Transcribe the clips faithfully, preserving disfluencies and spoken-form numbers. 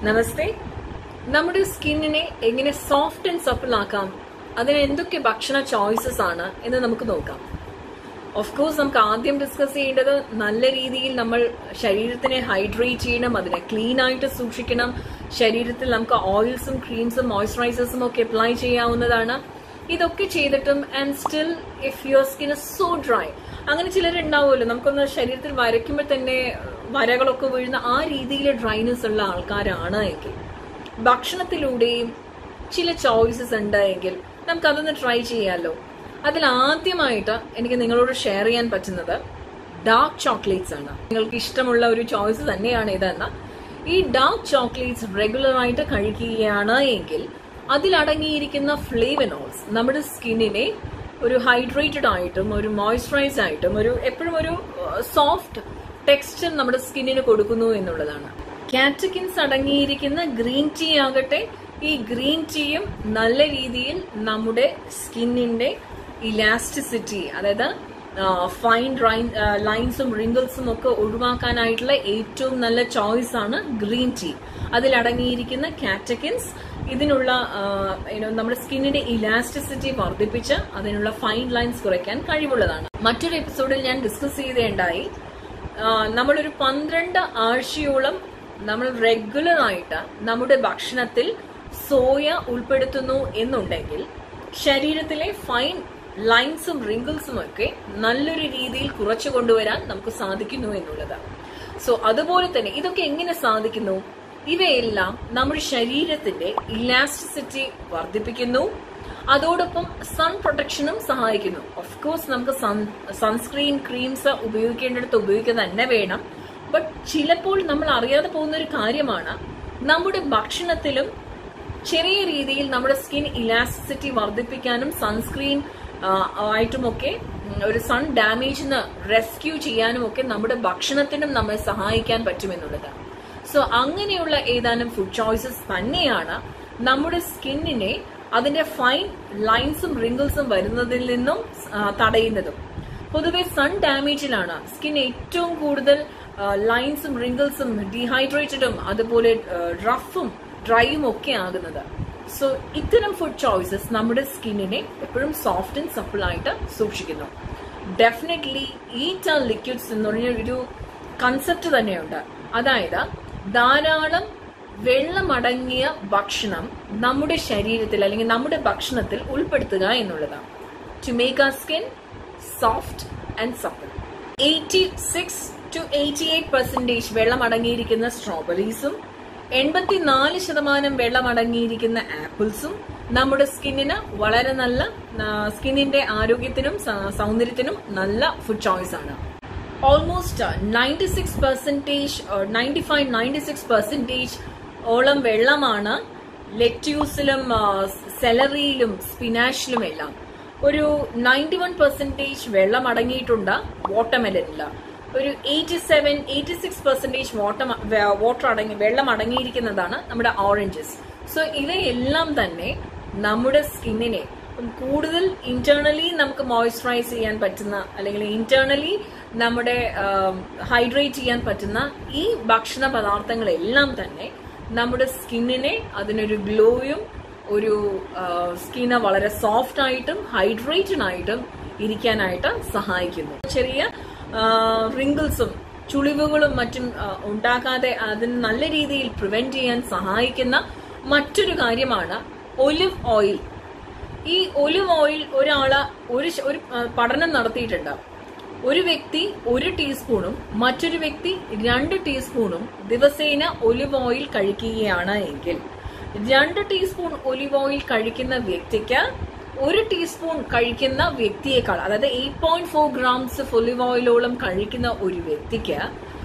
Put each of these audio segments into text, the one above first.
നമസ്തേ. നമ്മുടെ സ്കിന്നിനെ എങ്ങനെ soft and supple ആക്കാം, അതിന് എന്തൊക്കെ ഭക്ഷണ ചോയ്സസ് ആണ് എന്ന് നമുക്ക് നോക്കാം. ഓഫ് കോഴ്സ് നമുക്ക് ആദ്യം ഡിസ്കസ് ചെയ്യേണ്ടത് നല്ല രീതിയിൽ നമ്മൾ ശരീരത്തിനെ ഹൈഡ്രേറ്റ് ചെയ്യണം, അതിനെ ക്ലീൻ ആയിട്ട് സൂക്ഷിക്കണം. ശരീരത്തിൽ നമുക്ക് ഓയിൽസും ക്രീംസും മോയ്സ്ചറൈസേഴ്സും ഒക്കെ അപ്ലൈ ചെയ്യാവുന്നതാണ്. ഇതൊക്കെ ചെയ്തിട്ടും and still if your skin is so dry, അങ്ങനെ ചിലരുണ്ടാവുമല്ലോ, നമുക്കൊന്ന് ശരീരത്തിൽ വരയ്ക്കുമ്പോൾ തന്നെ വരകളൊക്കെ വീഴുന്ന ആ രീതിയിൽ ഡ്രൈനെസ് ഉള്ള ആൾക്കാരാണ് എങ്കിൽ ഭക്ഷണത്തിലൂടെയും ചില ചോയ്സസ് ഉണ്ട് എങ്കിൽ നമുക്ക് അതൊന്ന് ട്രൈ ചെയ്യാമല്ലോ. അതിൽ ആദ്യമായിട്ട് എനിക്ക് നിങ്ങളോട് ഷെയർ ചെയ്യാൻ പറ്റുന്നത് ഡാർക്ക് ചോക്ലേറ്റ്സ് ആണ്. നിങ്ങൾക്ക് ഇഷ്ടമുള്ള ഒരു ചോയ്സ് തന്നെയാണ് ഇതെന്ന ഈ ഡാർക്ക് ചോക്ലേറ്റ്സ് റെഗുലർ ആയിട്ട് കഴിക്കുകയാണ് എങ്കിൽ അതിലടങ്ങിയിരിക്കുന്ന ഫ്ലേവനോൾസ് നമ്മുടെ സ്കിന്നിനെ ഒരു ഹൈഡ്രേറ്റഡ് ആയിട്ടും ഒരു മോയ്സ്ചറൈസ്ഡ് ആയിട്ടും ഒരു എപ്പോഴും ഒരു സോഫ്റ്റ് ടെക്സ്ചർ നമ്മുടെ സ്കിന്നിന് കൊടുക്കുന്നു എന്നുള്ളതാണ്. കാറ്റക്കിൻസ് അടങ്ങിയിരിക്കുന്ന ഗ്രീൻ ടീ ആകട്ടെ, ഈ ഗ്രീൻ ടീയും നല്ല രീതിയിൽ നമ്മുടെ സ്കിന്നിന്റെ ഇലാസ്റ്റിസിറ്റി, അതായത് ഫൈൻ ലൈൻസും റിങ്കിൾസും ഒക്കെ ഒഴിവാക്കാനായിട്ടുള്ള ഏറ്റവും നല്ല ചോയ്സ് ആണ് ഗ്രീൻ ടീ. അതിലടങ്ങിയിരിക്കുന്ന കാറ്റക്കിൻസ് ഇതിനുള്ള നമ്മുടെ സ്കിന്നിന്റെ ഇലാസ്റ്റിസിറ്റി വർദ്ധിപ്പിച്ച് അതിനുള്ള ഫൈൻ ലൈൻസ് കുറയ്ക്കാൻ കഴിവുള്ളതാണ്. മറ്റൊരു എപ്പിസോഡിൽ ഞാൻ ഡിസ്കസ് ചെയ്തേണ്ടായി, നമ്മളൊരു പന്ത്രണ്ട് ആഴ്ചയോളം നമ്മൾ റെഗുലർ ആയിട്ട് നമ്മുടെ ഭക്ഷണത്തിൽ സോയ ഉൾപ്പെടുത്തുന്നു എന്നുണ്ടെങ്കിൽ ശരീരത്തിലെ ഫൈൻ ലൈൻസും റിങ്കിൾസും ഒക്കെ നല്ലൊരു രീതിയിൽ കുറച്ചു കൊണ്ടുവരാൻ നമുക്ക് സാധിക്കുന്നു എന്നുള്ളതാണ്. സോ അതുപോലെ തന്നെ ഇതൊക്കെ എങ്ങനെ സാധിക്കുന്നു? ഇവയെല്ലാം നമ്മുടെ ശരീരത്തിന്റെ ഇലാസ്റ്റിസിറ്റി വർദ്ധിപ്പിക്കുന്നു, അതോടൊപ്പം സൺ പ്രൊട്ടക്ഷനും സഹായിക്കുന്നു. ഓഫ് കോഴ്സ് നമുക്ക് സൺസ്ക്രീൻ ക്രീംസ് ഉപയോഗിക്കേണ്ടടുത്ത് ഉപയോഗിക്കുക തന്നെ വേണം. ബട്ട് ചിലപ്പോൾ നമ്മൾ അറിയാതെ പോകുന്ന ഒരു കാര്യമാണ്, നമ്മുടെ ഭക്ഷണത്തിലും ചെറിയ രീതിയിൽ നമ്മുടെ സ്കിൻ ഇലാസ്റ്റിസിറ്റി വർദ്ധിപ്പിക്കാനും സൺസ്ക്രീൻ ആയിട്ടുമൊക്കെ ഒരു സൺ ഡാമേജിന് റെസ്ക്യൂ ചെയ്യാനും ഒക്കെ നമ്മുടെ ഭക്ഷണത്തിനും നമ്മെ സഹായിക്കാൻ പറ്റുമെന്നുള്ളതാണ്. സോ അങ്ങനെയുള്ള ഏതാനും ഫുഡ് ചോയ്സസ് തന്നെയാണ് നമ്മുടെ സ്കിന്നിനെ അതിന്റെ ഫൈൻ ലൈൻസും റിങ്കിൾസും വരുന്നതിൽ നിന്നും തടയുന്നതും. പൊതുവെ സൺ ഡാമേജിലാണ് സ്കിൻ ഏറ്റവും കൂടുതൽ ലൈൻസും റിങ്കിൾസും ഡീഹൈഡ്രേറ്റഡും അതുപോലെ റഫും ഡ്രൈയും ഒക്കെ ആകുന്നത്. സോ ഇത്തരം ഫുഡ് ചോയ്സസ് നമ്മുടെ സ്കിന്നിനെ എപ്പോഴും സോഫ്റ്റ് ആൻഡ് സപ്പിൾ ആയിട്ട് സൂക്ഷിക്കുന്നു. ഡെഫിനറ്റ്ലി ഈറ്റ് ആ ലിക്വിഡ്സ് എന്ന് പറഞ്ഞൊരു കൺസെപ്റ്റ് തന്നെയുണ്ട്. അതായത് ധാരാളം വെള്ളമടങ്ങിയ ഭക്ഷണം നമ്മുടെ ശരീരത്തിൽ അല്ലെങ്കിൽ നമ്മുടെ ഭക്ഷണത്തിൽ ഉൾപ്പെടുത്തുക എന്നുള്ളതാണ്. To make our skin soft and supple. Eighty six to eighty eight percentage വെള്ളം അടങ്ങിയിരിക്കുന്ന സ്ട്രോബെറീസും എൺപത്തിനാല് ശതമാനം വെള്ളം അടങ്ങിയിരിക്കുന്ന ആപ്പിൾസും നമ്മുടെ സ്കിന്നിന് വളരെ നല്ല സ്കിന്നിന്റെ ആരോഗ്യത്തിനും സൗന്ദര്യത്തിനും നല്ല ഫുഡ് ചോയ്സ് ആണ്. Almost ninety six percentage ninety five ninety six percentage ഓളം വെള്ളമാണ് ലെറ്റ്യൂസിലും സെലറിയിലും സ്പിനാഷിലും എല്ലാം. ഒരു നയൻറ്റി വൺ പെർസെന്റേജ് വെള്ളം അടങ്ങിയിട്ടുണ്ട് വാട്ടർമെലനില്. ഒരു eighty seven eighty six percentage water water അടങ്ങി വെള്ളം അടങ്ങിയിരിക്കുന്നതാണ് നമ്മുടെ ഓറഞ്ചസ്. സോ ഇവയെല്ലാം തന്നെ നമ്മുടെ സ്കിന്നിനെ കൂടുതൽ ഇന്റേണലി നമുക്ക് മോയ്സ്ചറൈസ് ചെയ്യാൻ പറ്റുന്ന അല്ലെങ്കിൽ ഇന്റേണലി നമ്മുടെ ഹൈഡ്രേറ്റ് ചെയ്യാൻ പറ്റുന്ന ഈ ഭക്ഷണ പദാർത്ഥങ്ങളെല്ലാം തന്നെ നമ്മുടെ സ്കിന്നിനെ അതിനൊരു ഗ്ലോയും ഒരു സ്കിന്ന് വളരെ സോഫ്റ്റ് ആയിട്ടും ഹൈഡ്രേറ്റഡ് ആയിട്ടും ഇരിക്കാനായിട്ട് സഹായിക്കുന്നു. ചെറിയ റിങ്കിൾസും ചുളിവുകളും മറ്റും ഉണ്ടാകാതെ അതിന് നല്ല രീതിയിൽ പ്രിവെന്റ് ചെയ്യാൻ സഹായിക്കുന്ന മറ്റൊരു കാര്യമാണ് ഒലിവ് ഓയിൽ. ഈ ഒലിവ് ഓയിൽ ഒരാള് ഒരു ഒരു പഠനം നടത്തിയിട്ടുണ്ട്. ഒരു വ്യക്തി ഒരു ടീസ്പൂണും മറ്റൊരു വ്യക്തി രണ്ട് ടീസ്പൂണും ദിവസേന ഒലിവ് ഓയിൽ കഴിക്കുകയാണ് എങ്കിൽ രണ്ട് ടീസ്പൂൺ ഒലിവ് ഓയിൽ കഴിക്കുന്ന വ്യക്തിക്ക് ഒരു ടീസ്പൂൺ കഴിക്കുന്ന വ്യക്തിയേക്കാൾ, അതായത് eight point four grams olive ഓയിലോളം കഴിക്കുന്ന ഒരു വ്യക്തിക്ക്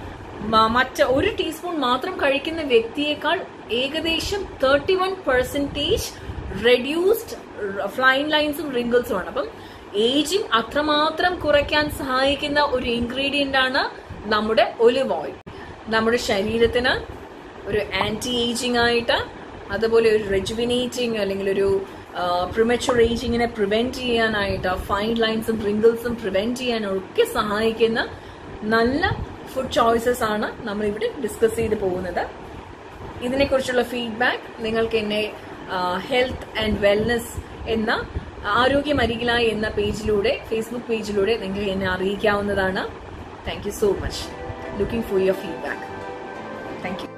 മറ്റ ഒരു ടീസ്പൂൺ മാത്രം കഴിക്കുന്ന വ്യക്തിയേക്കാൾ ഏകദേശം thirty one percentage reduced fine ലൈൻസും റിങ്കിൾസും ആണ്. അപ്പം ഏജിങ് അത്രമാത്രം കുറയ്ക്കാൻ സഹായിക്കുന്ന ഒരു ഇൻഗ്രീഡിയന്റ് ആണ് നമ്മുടെ ഒലിവ് ഓയിൽ. നമ്മുടെ ശരീരത്തിന് ഒരു ആന്റി ഏജിങ് ആയിട്ട്, അതുപോലെ ഒരു റെജുവിനേറ്റിംഗ് അല്ലെങ്കിൽ ഒരു പ്രിമച്ചുർ ഏജിങ്ങിനെ പ്രിവെന്റ് ചെയ്യാനായിട്ട്, ഫൈൻ ലൈൻസും റിങ്കിൾസും പ്രിവെന്റ് ചെയ്യാനൊക്കെ സഹായിക്കുന്ന നല്ല ഫുഡ് ചോയ്സസ് ആണ് നമ്മൾ ഇവിടെ ഡിസ്കസ് ചെയ്ത് പോകുന്നത്. ഇതിനെക്കുറിച്ചുള്ള ഫീഡ്ബാക്ക് നിങ്ങൾക്ക് എന്നെ ഹെൽത്ത് ആൻഡ് വെൽനെസ് എന്ന ആരോഗ്യം അരികിലായി എന്ന പേജിലൂടെ, ഫേസ്ബുക്ക് പേജിലൂടെ നിങ്ങൾക്ക് എന്നെ അറിയിക്കാവുന്നതാണ്. Thank you so much. Looking for your feedback. Thank U.